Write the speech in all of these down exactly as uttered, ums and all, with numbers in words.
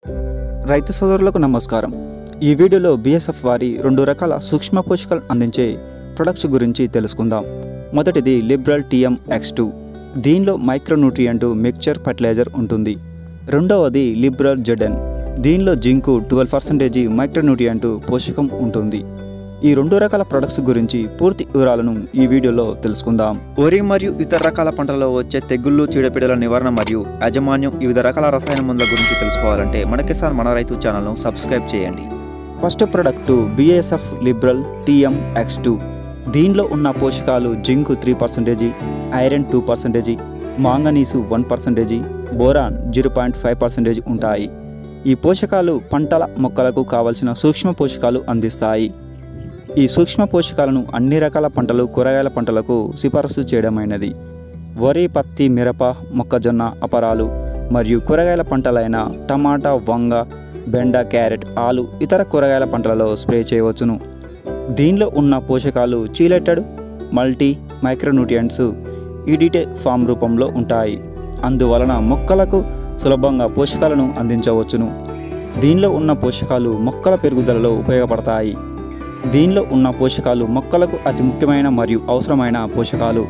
రైతు సోదరులకు నమస్కారం। ఈ వీడియోలో బిఎస్ఎఫ్ వారి రెండు రకాల సూక్ష్మ పోషకాలు అందించే ప్రొడక్ట్స్ గురించి తెలుసుకుందాం। మొదటిది లిబ్రల్ టీఎం ఎక్స్ టూ, దీనిలో మైక్రోన్యూట్రియంట్ మిక్చర్ ఫర్టిలైజర్ ఉంటుంది। రెండవది లిబ్రల్ జెడెన్, దీనిలో జింకు ట్వెల్వ్ పర్సెంటేజ్ మైక్రోన్యూట్రియంట్ పోషకం ఉంటుంది। ఈ రెండు రకాల ప్రొడక్ట్స్ గురించి పూర్తి వివరాలను ఈ వీడియోలో తెలుసుకుందాం। వరి మరియు ఇతర రకాల పంటలలో వచ్చే తెగుళ్ళు, చీడపీడల నివారణ మరియు యాజమాన్యం, వివిధ రకాల రసాయన మందుల గురించి తెలుసుకోవాలంటే మన కిసాన్ మన రైతు ఛానల్ను సబ్స్క్రైబ్ చేయండి। First product BASF Librel TM X two, దీనిలో ఉన్న పోషకాలు zinc three percentage, iron two percentage, manganese one percentage, boron zero point five percentage ఉంటాయి। ఈ పోషకాలు పంటల మొక్కలకు కావలసిన సూక్ష్మ పోషకాలు అందిస్తాయి। ఈ సూక్ష్మ పోషకాలను అన్ని రకాల పంటలు, కూరగాయల పంటలకు సిఫారసు చేయడమైనది। వరి, పత్తి, మిరప, మొక్కజొన్న, అపరాలు మరియు కూరగాయల పంటలైన టమాటా, వంగ, బెండ, క్యారెట్, ఆలు, ఇతర కూరగాయల పంటలలో స్ప్రే చేయవచ్చును। దీనిలో ఉన్న పోషకాలు chelated multi micronutrients EDTA form రూపంలో ఉంటాయి, అందువలన మొక్కలకు సులభంగా పోషకాలను అందించవచ్చును। దీనిలో ఉన్న పోషకాలు మొక్కల పెరుగుదలలో ఉపయోగపడతాయి। దీనిలో ఉన్న పోషకాలు మొక్కలకు అతి ముఖ్యమైన మరియు అవసరమైన పోషకాలు।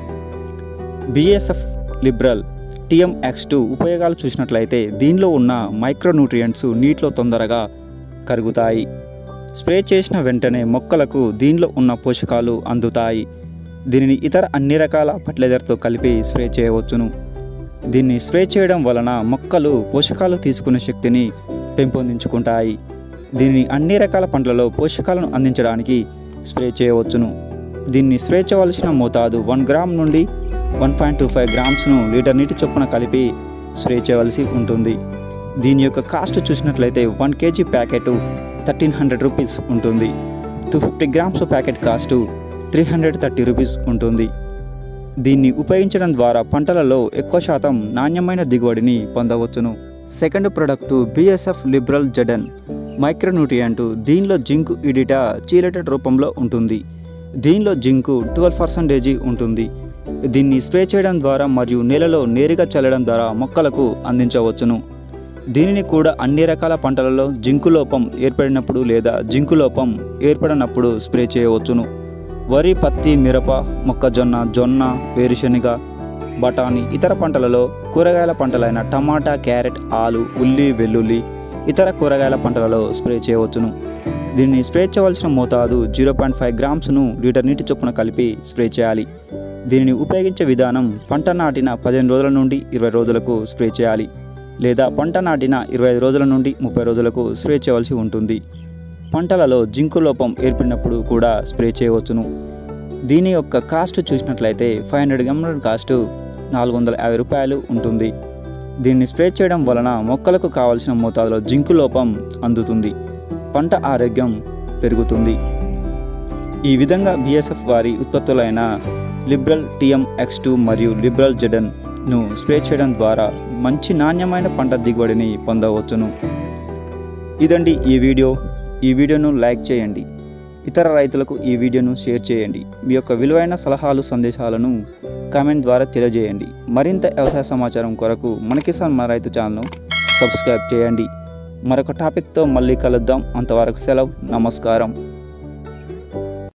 BASF Librel TM X two ఉపయోగాలు చూసినట్లయితే దీనిలో ఉన్న మైక్రోన్యూట్రియంట్స్ నీటిలో తొందరగా కరుగుతాయి। స్ప్రే చేసిన వెంటనే మొక్కలకు దీనిలో ఉన్న పోషకాలు అందుతాయి। దీనిని ఇతర అన్ని రకాల ఫర్టిలైజర్తో కలిపి స్ప్రే చేయవచ్చును। దీన్ని స్ప్రే చేయడం వలన మొక్కలు పోషకాలు తీసుకునే శక్తిని పెంపొందించుకుంటాయి। దీన్ని అన్ని రకాల పంటలలో పోషకాలను అందించడానికి స్ప్రే చేయవచ్చును। దీన్ని స్ప్రే చేయవలసిన మోతాదు వన్ గ్రామ్ నుండి వన్ పాయింట్ టూ ఫైవ్ గ్రామ్స్ను లీటర్ నీటి చొప్పున కలిపి స్ప్రే చేయవలసి ఉంటుంది। దీని యొక్క కాస్ట్ చూసినట్లయితే one KG packet thirteen hundred rupees ఉంటుంది। Two fifty grams packet cost three hundred thirty rupees ఉంటుంది। దీన్ని ఉపయోగించడం ద్వారా పంటలలో ఎక్కువ శాతం నాణ్యమైన దిగుబడిని పొందవచ్చును। Second product BASF Librel ZN micronutrient, దీనిలో జింకు ఈడిటా చీలెటెడ్ రూపంలో ఉంటుంది। దీనిలో జింకు ట్వెల్వ్ పర్సెంటేజ్ ఉంటుంది। దీన్ని స్ప్రే చేయడం ద్వారా మరియు నేలలో నేరుగా చల్లడం ద్వారా మొక్కలకు అందించవచ్చును। దీనిని కూడా అన్ని రకాల పంటలలో జింకు లోపం ఏర్పడినప్పుడు లేదా జింకు లోపం ఏర్పడినప్పుడు స్ప్రే చేయవచ్చును। వరి, పత్తి, మిరప, మొక్కజొన్న, జొన్న, వేరుశెనగ, బఠానీ, ఇతర పంటలలో కూరగాయల పంటలైన టమాటా, క్యారెట్, ఆలు, ఉల్లి, వెల్లుల్లి, ఇతర కూరగాయల పంటలలో స్ప్రే చేయవచ్చును। దీన్ని స్ప్రే చేయవలసిన మోతాదు జీరో పాయింట్ ఫైవ్ గ్రామ్స్ను లీటర్ నీటి చొప్పున కలిపి స్ప్రే చేయాలి। దీనిని ఉపయోగించే విధానం పంట నాటిన పదిహేను రోజుల నుండి ఇరవై రోజులకు స్ప్రే చేయాలి, లేదా పంట నాటిన ఇరవై ఐదు రోజుల నుండి ముప్పై రోజులకు స్ప్రే చేయవలసి ఉంటుంది। పంటలలో జింకు లోపం ఏర్పడినప్పుడు కూడా స్ప్రే చేయవచ్చును। దీని యొక్క కాస్ట్ చూసినట్లయితే ఫైవ్ హండ్రెడ్ గ్రాముల కాస్ట్ నాలుగు వందల యాభై రూపాయలు ఉంటుంది। దీన్ని స్ప్రే చేయడం వలన మొక్కలకు కావలసిన మోతాదులో జింకు లోపం అందుతుంది, పంట ఆరోగ్యం పెరుగుతుంది। ఈ విధంగా బిఎస్ఎఫ్ వారి ఉత్పత్తులైన లిబ్రల్ టీఎం ఎక్స్ టూ మరియు లిబ్రల్ జెడెన్ను స్ప్రే చేయడం ద్వారా మంచి నాణ్యమైన పంట దిగుబడిని పొందవచ్చును। ఇదండి ఈ వీడియో। ఈ వీడియోను లైక్ చేయండి, ఇతర రైతులకు ఈ వీడియోను షేర్ చేయండి। మీ యొక్క విలువైన సలహాలు, సందేశాలను కామెంట్ ద్వారా తెలియజేయండి। మరింత వ్యవసాయ సమాచారం కొరకు మన కిసాన్ మన రైతు ఛానల్ను సబ్స్క్రైబ్ చేయండి। మరొక టాపిక్తో మళ్ళీ కలుద్దాం, అంతవరకు సెలవు, నమస్కారం।